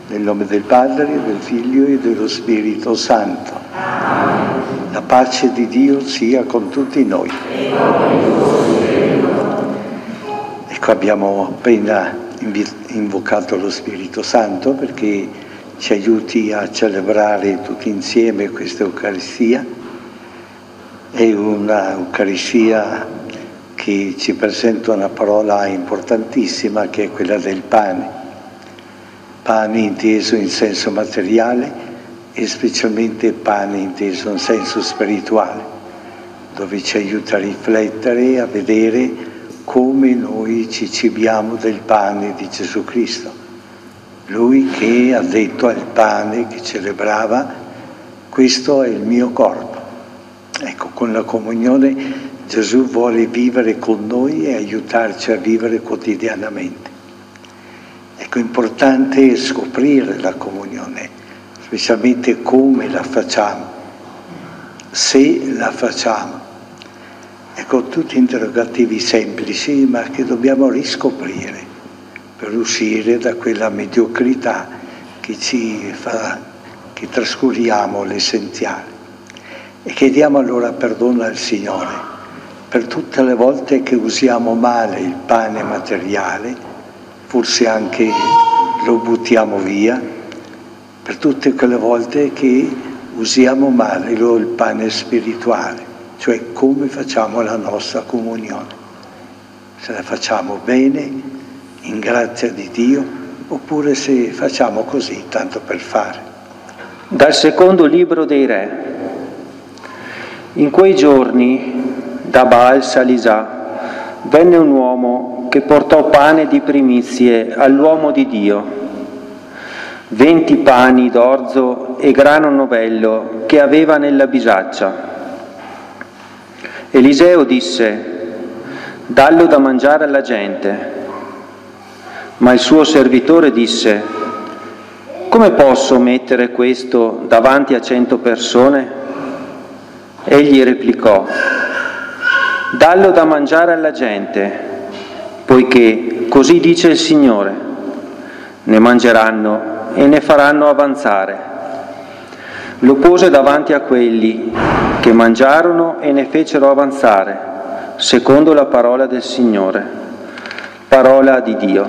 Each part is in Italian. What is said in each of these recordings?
Nel nome del Padre, del Figlio e dello Spirito Santo. La pace di Dio sia con tutti noi. Ecco, abbiamo appena invocato lo Spirito Santo perché ci aiuti a celebrare tutti insieme questa Eucaristia. È una Eucaristia che ci presenta una parola importantissima che è quella del pane. Pane inteso in senso materiale e specialmente pane inteso in senso spirituale, dove ci aiuta a riflettere, a vedere come noi ci cibiamo del pane di Gesù Cristo. Lui che ha detto al pane che celebrava: questo è il mio corpo. Ecco, con la comunione Gesù vuole vivere con noi e aiutarci a vivere quotidianamente. Ecco, è importante scoprire la comunione, specialmente come la facciamo, se la facciamo. Ecco, tutti interrogativi semplici, ma che dobbiamo riscoprire per uscire da quella mediocrità che ci fa, che trascuriamo l'essenziale. E chiediamo allora perdono al Signore per tutte le volte che usiamo male il pane materiale, forse anche lo buttiamo via, per tutte quelle volte che usiamo male il pane spirituale, cioè come facciamo la nostra comunione. Se la facciamo bene, in grazia di Dio, oppure se facciamo così, tanto per fare. Dal secondo libro dei Re. In quei giorni, da Baal Salisà, venne un uomo che portò pane di primizie all'uomo di Dio, 20 pani d'orzo e grano novello che aveva nella bisaccia. Eliseo disse: dallo da mangiare alla gente. Ma il suo servitore disse: come posso mettere questo davanti a 100 persone? Egli replicò: dallo da mangiare alla gente, poiché così dice il Signore, ne mangeranno e ne faranno avanzare. Lo pose davanti a quelli che mangiarono e ne fecero avanzare, secondo la parola del Signore. Parola di Dio.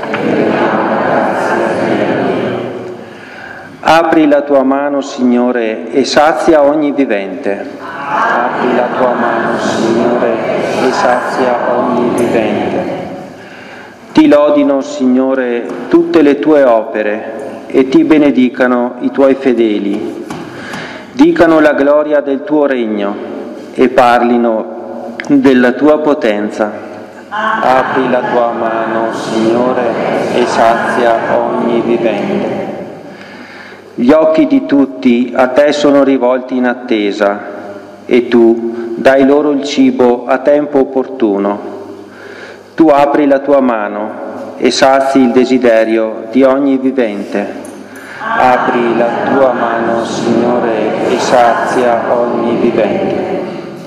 Apri la tua mano, Signore, e sazia ogni vivente. Apri la tua mano, Signore, e sazia ogni vivente. Ti lodino, Signore, tutte le tue opere e ti benedicano i tuoi fedeli. Dicano la gloria del tuo regno e parlino della tua potenza. Apri la tua mano, Signore, e sazia ogni vivente. Gli occhi di tutti a te sono rivolti in attesa e tu dai loro il cibo a tempo opportuno. Tu apri la tua mano e sazi il desiderio di ogni vivente. Apri la tua mano, Signore, e sazia ogni vivente.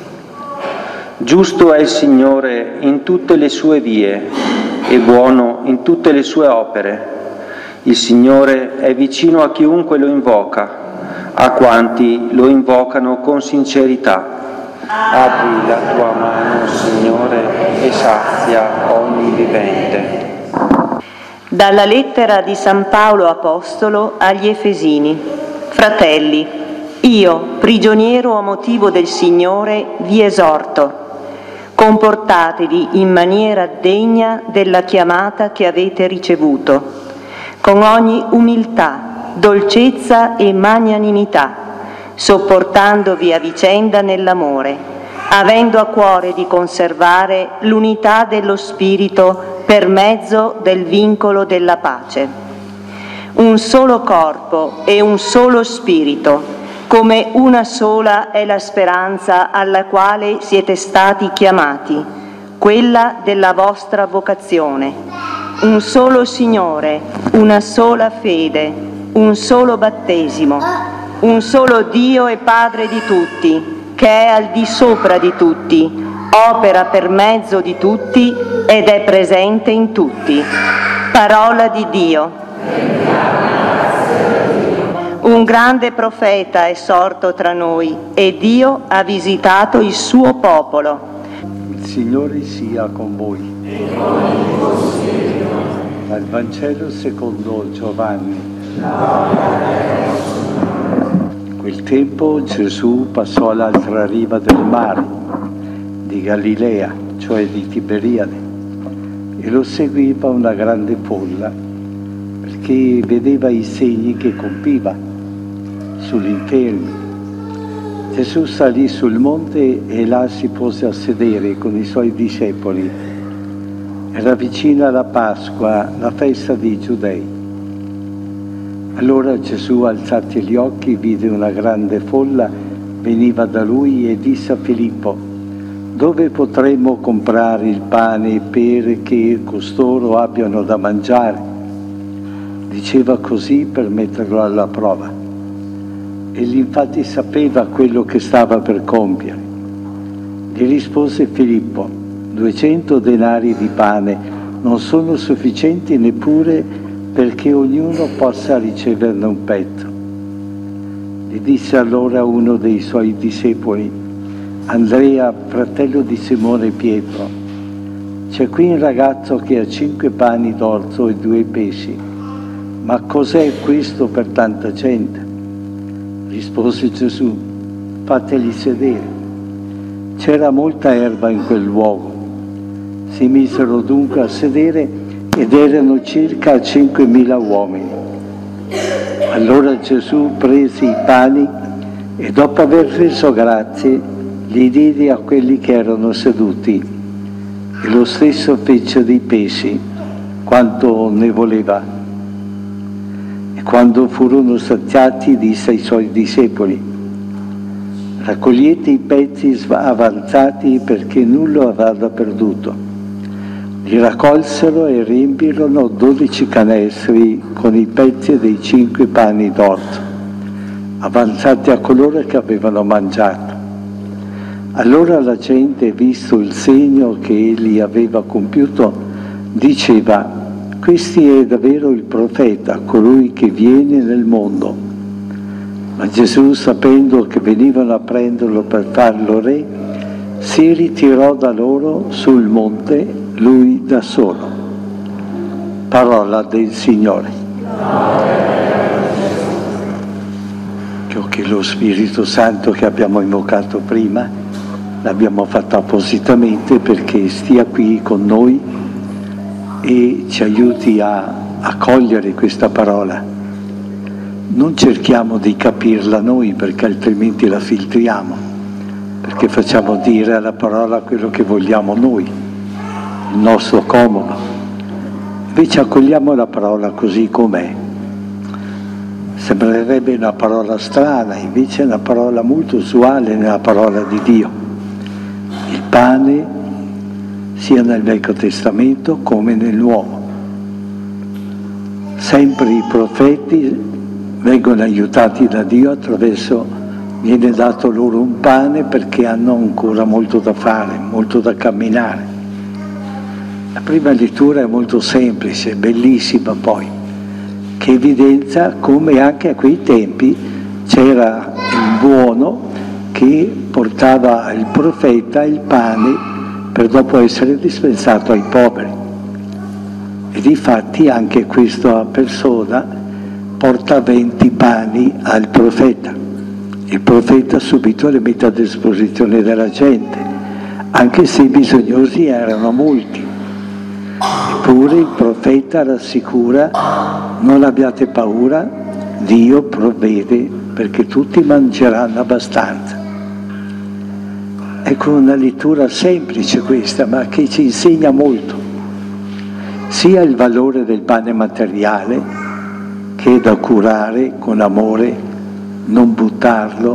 Giusto è il Signore in tutte le sue vie e buono in tutte le sue opere. Il Signore è vicino a chiunque lo invoca, a quanti lo invocano con sincerità. Apri la tua mano, Signore, e sazia ogni vivente. Dalla lettera di San Paolo Apostolo agli Efesini. Fratelli, io, prigioniero a motivo del Signore, vi esorto: comportatevi in maniera degna della chiamata che avete ricevuto, con ogni umiltà, dolcezza e magnanimità, sopportandovi a vicenda nell'amore, avendo a cuore di conservare l'unità dello Spirito per mezzo del vincolo della pace. Un solo corpo e un solo Spirito, come una sola è la speranza alla quale siete stati chiamati, quella della vostra vocazione. Un solo Signore, una sola fede, un solo battesimo, un solo Dio e Padre di tutti, che è al di sopra di tutti, opera per mezzo di tutti ed è presente in tutti. Parola di Dio. grande profeta è sorto tra noi e Dio ha visitato il suo popolo. Il Signore sia con voi. Dal Vangelo secondo Giovanni. In quel tempo Gesù passò all'altra riva del mare, di Galilea, cioè di Tiberiade, e lo seguiva una grande folla, perché vedeva i segni che compiva sugli infermi. Gesù salì sul monte e là si pose a sedere con i suoi discepoli. Era vicina la Pasqua, la festa dei Giudei. Allora Gesù, alzati gli occhi, vide una grande folla, veniva da lui e disse a Filippo: dove potremmo comprare il pane perché costoro abbiano da mangiare? Diceva così per metterlo alla prova. Egli infatti sapeva quello che stava per compiere. Gli rispose Filippo: 200 denari di pane non sono sufficienti neppure perché ognuno possa riceverne un pezzo. Gli disse allora uno dei suoi discepoli, Andrea, fratello di Simone Pietro: c'è qui un ragazzo che ha 5 pani d'orzo e 2 pesci, ma cos'è questo per tanta gente? Rispose Gesù: fategli sedere. C'era molta erba in quel luogo. Si misero dunque a sedere ed erano circa 5.000 uomini. Allora Gesù prese i pani e dopo aver reso grazie li diede a quelli che erano seduti e lo stesso fece dei pesci quanto ne voleva. E quando furono saziati disse ai suoi discepoli: raccogliete i pezzi avanzati perché nulla vada perduto. Li raccolsero e riempirono 12 canestri con i pezzi dei 5 pani d'orzo, avanzati a coloro che avevano mangiato. Allora la gente, visto il segno che egli aveva compiuto, diceva: questi è davvero il profeta, colui che viene nel mondo. Ma Gesù, sapendo che venivano a prenderlo per farlo re, si ritirò da loro sul monte, lui da solo. Parola del Signore. Che lo Spirito Santo che abbiamo invocato prima l'abbiamo fatto appositamente perché stia qui con noi e ci aiuti a cogliere questa parola. Non cerchiamo di capirla noi perché altrimenti la filtriamo, perché facciamo dire alla parola quello che vogliamo noi, il nostro comodo. Invece accogliamo la parola così com'è. Sembrerebbe una parola strana, invece è una parola molto usuale nella parola di Dio. Il pane sia nel Vecchio Testamento come nel Nuovo. Sempre i profeti vengono aiutati da Dio attraverso, viene dato loro un pane perché hanno ancora molto da fare, molto da camminare. La prima lettura è molto semplice, bellissima poi, che evidenzia come anche a quei tempi c'era il buono che portava il profeta il pane per dopo essere dispensato ai poveri. E difatti anche questa persona porta 20 pani al profeta. Il profeta subito le mette a disposizione della gente, anche se i bisognosi erano molti. Eppure il profeta rassicura: non abbiate paura, Dio provvede perché tutti mangeranno abbastanza. Ecco una lettura semplice questa, ma che ci insegna molto, sia il valore del pane materiale, che è da curare con amore, non buttarlo,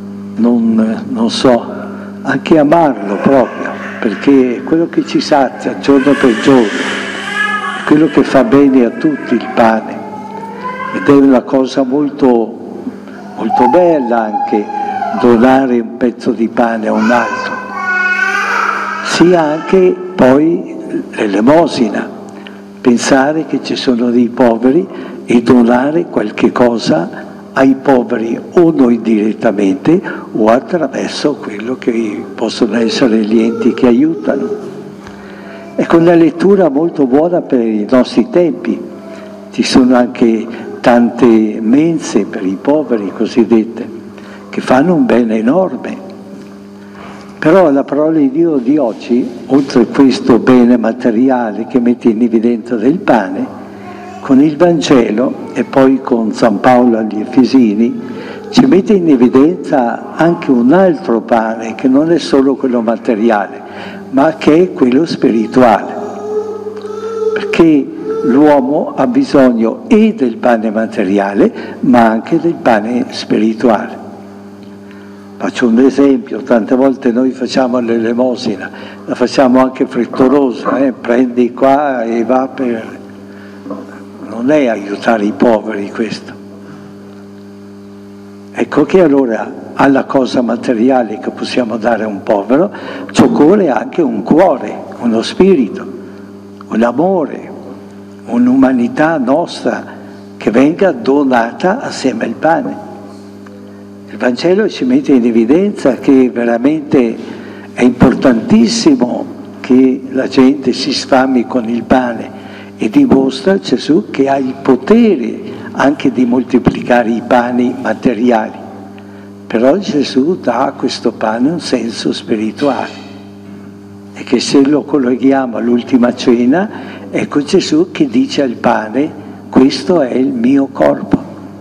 anche amarlo proprio, perché è quello che ci sazia giorno per giorno, è quello che fa bene a tutti il pane, ed è una cosa molto, molto bella anche donare un pezzo di pane a un altro, sia anche poi l'elemosina, pensare che ci sono dei poveri e donare qualche cosa ai poveri o noi direttamente o attraverso quello che possono essere gli enti che aiutano. Ecco, una lettura molto buona per i nostri tempi. Ci sono anche tante mense per i poveri cosiddette che fanno un bene enorme. Però la parola di Dio di oggi, oltre a questo bene materiale che mette in evidenza del pane, con il Vangelo e poi con San Paolo agli Efesini, ci mette in evidenza anche un altro pane che non è solo quello materiale, ma che è quello spirituale. Perché l'uomo ha bisogno e del pane materiale, ma anche del pane spirituale. Faccio un esempio: tante volte noi facciamo l'elemosina, la facciamo anche frettolosa, prendi qua e va per... Non è aiutare i poveri questo. Ecco che allora alla cosa materiale che possiamo dare a un povero ci occorre anche un cuore, uno spirito, un amore, un'umanità nostra che venga donata assieme al pane. Il Vangelo ci mette in evidenza che veramente è importantissimo che la gente si sfami con il pane e dimostra Gesù che ha il potere anche di moltiplicare i pani materiali. Però Gesù dà a questo pane un senso spirituale e che se lo colleghiamo all'ultima cena, ecco Gesù che dice al pane: questo è il mio corpo.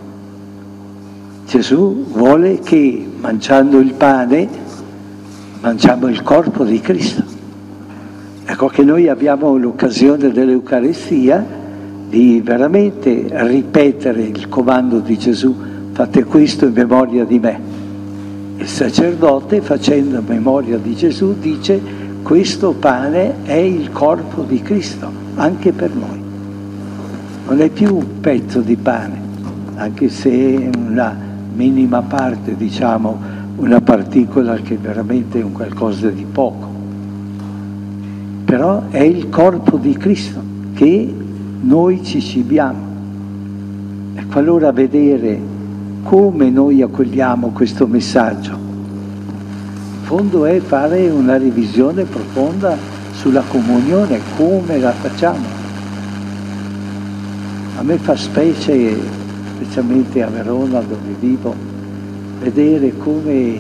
Gesù vuole che mangiando il pane mangiamo il corpo di Cristo. Ecco che noi abbiamo l'occasione dell'Eucaristia di veramente ripetere il comando di Gesù: fate questo in memoria di me. Il sacerdote, facendo memoria di Gesù, dice: questo pane è il corpo di Cristo, anche per noi. Non è più un pezzo di pane, anche se è una minima parte, diciamo, una particola che veramente è un qualcosa di poco. Però è il corpo di Cristo che noi ci cibiamo. Ecco, allora vedere come noi accogliamo questo messaggio, in fondo è fare una revisione profonda sulla comunione, come la facciamo. A me fa specie, specialmente a Verona dove vivo, vedere come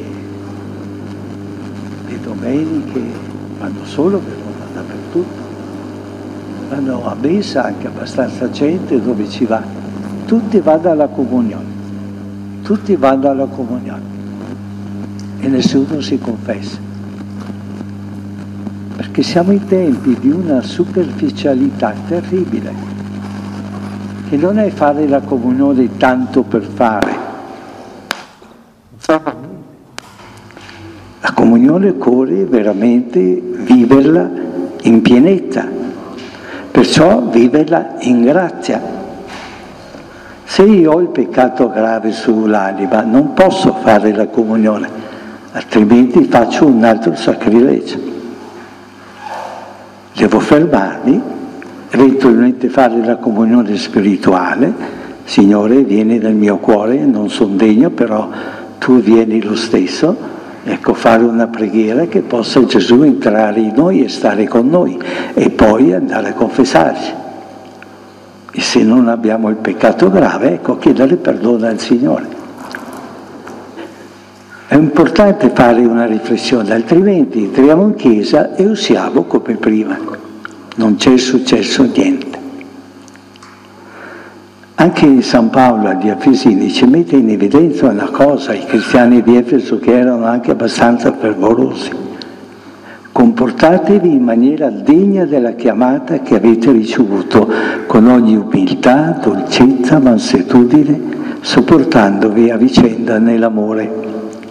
le domeniche vanno solo a Verona, dappertutto. Vanno a messa anche abbastanza gente dove ci va. Tutti vanno alla comunione. Tutti vanno alla comunione. E nessuno si confessa. Perché siamo in tempi di una superficialità terribile, che non è fare la comunione tanto per fare. La comunione occorre veramente viverla in pienezza, perciò viverla in grazia. Se io ho il peccato grave sull'anima non posso fare la comunione, altrimenti faccio un altro sacrilegio. Devo fermarmi, eventualmente fare la comunione spirituale: Signore, vieni nel mio cuore, non sono degno, però tu vieni lo stesso. Ecco, fare una preghiera che possa Gesù entrare in noi e stare con noi, e poi andare a confessarci. E se non abbiamo il peccato grave, ecco, chiedere perdono al Signore. È importante fare una riflessione, altrimenti entriamo in chiesa e usiamo come prima. Non c'è successo niente. Anche San Paolo agli Efesini ci mette in evidenza una cosa: i cristiani di Efeso, che erano anche abbastanza fervorosi: comportatevi in maniera degna della chiamata che avete ricevuto, con ogni umiltà, dolcezza, mansuetudine, sopportandovi a vicenda nell'amore.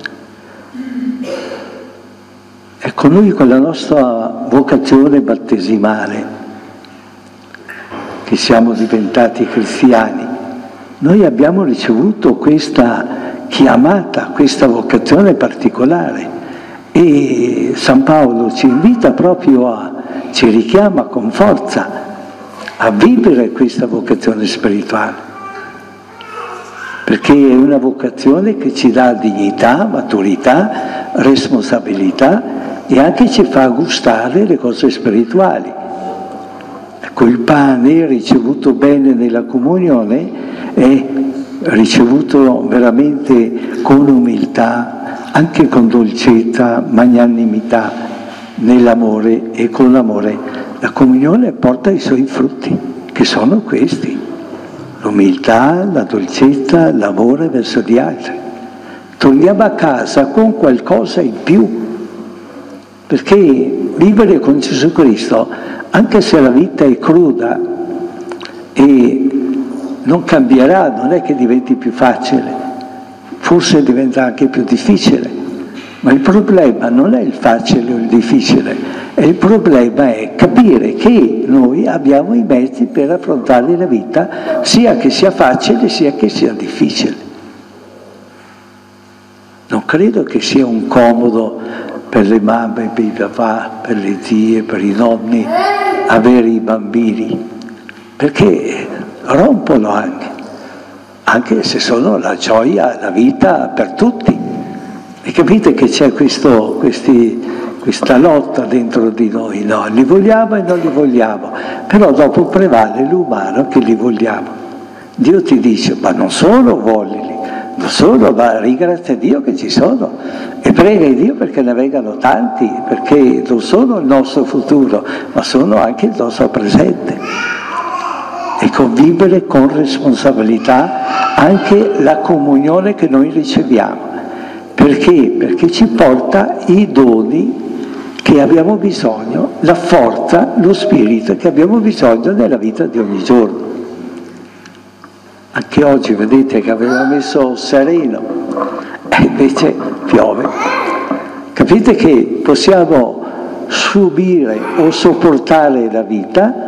Ecco, noi con la nostra vocazione battesimale, che siamo diventati cristiani, noi abbiamo ricevuto questa chiamata, questa vocazione particolare, e San Paolo ci invita proprio ci richiama con forza a vivere questa vocazione spirituale, perché è una vocazione che ci dà dignità, maturità, responsabilità e anche ci fa gustare le cose spirituali. Ecco, il pane ricevuto bene nella comunione è ricevuto veramente con umiltà, anche con dolcezza, magnanimità, nell'amore e con l'amore. La comunione porta i suoi frutti, che sono questi: l'umiltà, la dolcezza, l'amore verso gli altri. Torniamo a casa con qualcosa in più, perché vivere con Gesù Cristo, anche se la vita è cruda e non cambierà, non è che diventi più facile, forse diventa anche più difficile, ma il problema non è il facile o il difficile, il problema è capire che noi abbiamo i mezzi per affrontare la vita, sia che sia facile sia che sia difficile. Non credo che sia un comodo per le mamme, per i papà, per le zie, per i nonni avere i bambini, perché rompono anche se sono la gioia, la vita per tutti. E capite che c'è questa lotta dentro di noi, no? Li vogliamo e non li vogliamo, però dopo prevale l'umano che li vogliamo. Dio ti dice, ma non solo voglili, non solo, ma ringrazia Dio che ci sono e prega Dio perché ne vengano tanti, perché non sono il nostro futuro, ma sono anche il nostro presente. E convivere con responsabilità anche la comunione che noi riceviamo. Perché? Perché ci porta i doni che abbiamo bisogno, la forza, lo spirito che abbiamo bisogno nella vita di ogni giorno. Anche oggi vedete che aveva messo sereno e invece piove. Capite che possiamo subire o sopportare la vita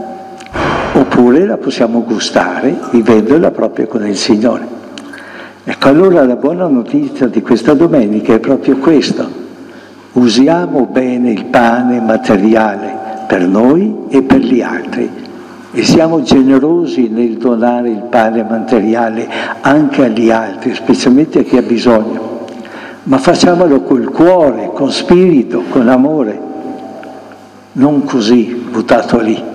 oppure la possiamo gustare vivendola proprio con il Signore. Ecco, allora la buona notizia di questa domenica è proprio questo: usiamo bene il pane materiale per noi e per gli altri e siamo generosi nel donare il pane materiale anche agli altri, specialmente a chi ha bisogno, ma facciamolo col cuore, con spirito, con amore, non così buttato lì.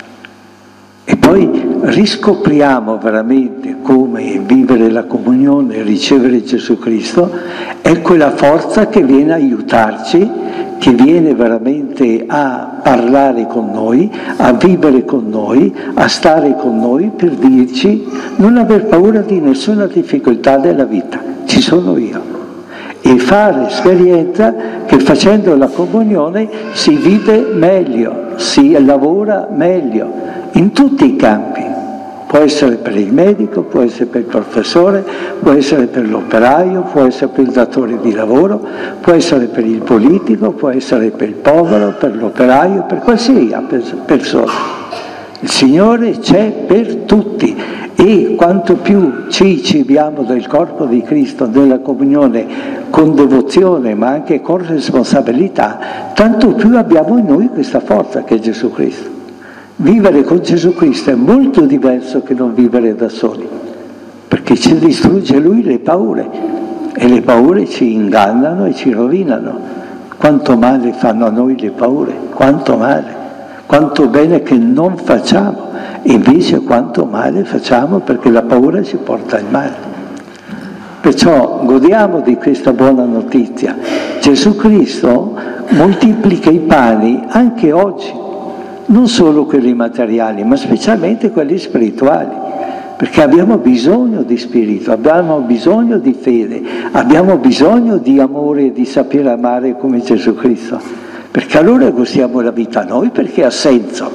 E poi riscopriamo veramente come vivere la comunione e ricevere Gesù Cristo è quella forza che viene a aiutarci, che viene veramente a parlare con noi, a vivere con noi, a stare con noi per dirci non aver paura di nessuna difficoltà della vita, ci sono io. E fare esperienza che facendo la comunione si vive meglio, si lavora meglio, in tutti i campi. Può essere per il medico, può essere per il professore, può essere per l'operaio, può essere per il datore di lavoro, può essere per il politico, può essere per il povero, per l'operaio, per qualsiasi persona. Il Signore c'è per tutti e quanto più ci cibiamo del corpo di Cristo, della comunione con devozione ma anche con responsabilità, tanto più abbiamo in noi questa forza che è Gesù Cristo. Vivere con Gesù Cristo è molto diverso che non vivere da soli, perché ci distrugge Lui le paure e le paure ci ingannano e ci rovinano. Quanto male fanno a noi le paure, quanto male, quanto bene che non facciamo, invece quanto male facciamo perché la paura ci porta al male. Perciò godiamo di questa buona notizia. Gesù Cristo moltiplica i pani anche oggi, non solo quelli materiali, ma specialmente quelli spirituali, perché abbiamo bisogno di spirito, abbiamo bisogno di fede, abbiamo bisogno di amore e di sapere amare come Gesù Cristo, perché allora gustiamo la vita noi perché ha senso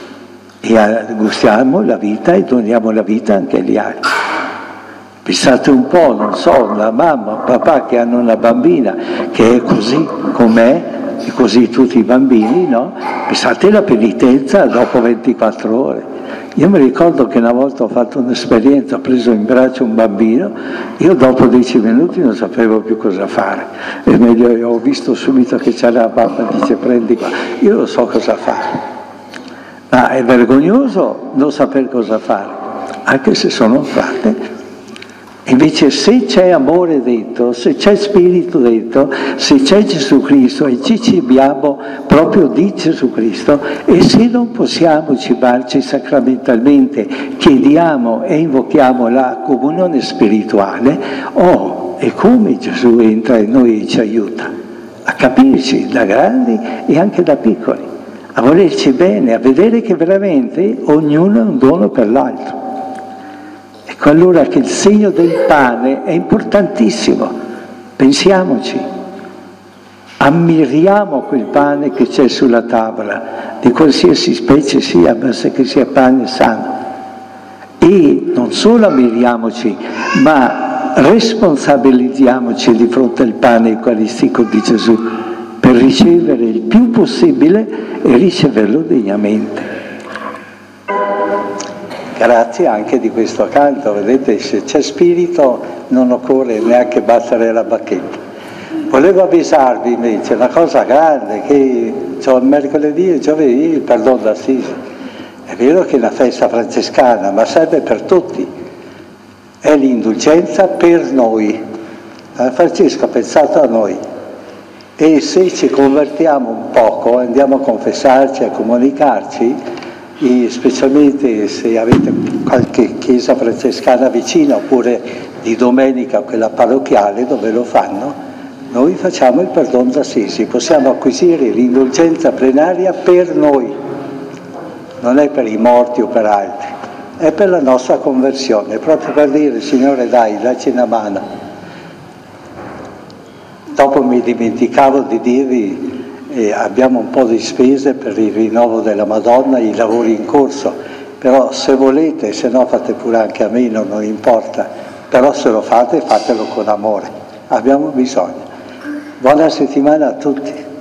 e gustiamo la vita e doniamo la vita anche agli altri. Pensate un po', non so, una mamma, un papà che hanno una bambina che è così com'è, e così tutti i bambini, no? Pensate la penitenza dopo 24 ore. Io mi ricordo che una volta ho fatto un'esperienza, ho preso in braccio un bambino, io dopo 10 minuti non sapevo più cosa fare. E meglio, ho visto subito che c'era la papà, dice prendi qua, io non so cosa fare. Ma è vergognoso non saper cosa fare, anche se sono frate. Invece se c'è amore dentro, se c'è Spirito dentro, se c'è Gesù Cristo e ci cibiamo proprio di Gesù Cristo, e se non possiamo cibarci sacramentalmente, chiediamo e invochiamo la comunione spirituale, è come Gesù entra in noi e ci aiuta a capirci da grandi e anche da piccoli, a volerci bene, a vedere che veramente ognuno è un dono per l'altro. Ecco allora che il segno del pane è importantissimo. Pensiamoci, ammiriamo quel pane che c'è sulla tavola, di qualsiasi specie sia, basta che sia pane sano. E non solo ammiriamoci, ma responsabilizziamoci di fronte al pane eucaristico di Gesù per ricevere il più possibile e riceverlo degnamente. Grazie anche di questo canto, vedete, se c'è spirito non occorre neanche battere la bacchetta. Volevo avvisarvi invece una cosa grande, che il mercoledì e giovedì il perdono d'Assisi. È vero che è una festa francescana, ma serve per tutti. È l'indulgenza per noi. Francesco ha pensato a noi. E se ci convertiamo un poco, andiamo a confessarci, a comunicarci, e specialmente se avete qualche chiesa francescana vicina oppure di domenica quella parrocchiale dove lo fanno, noi facciamo il perdono d'Assisi, possiamo acquisire l'indulgenza plenaria per noi, non è per i morti o per altri, è per la nostra conversione, proprio per dire Signore dacci una mano. Dopo mi dimenticavo di dirvi abbiamo un po' di spese per il rinnovo della Madonna, i lavori in corso, però se volete, se no fate pure anche a meno, non importa, però se lo fate, fatelo con amore, abbiamo bisogno. Buona settimana a tutti.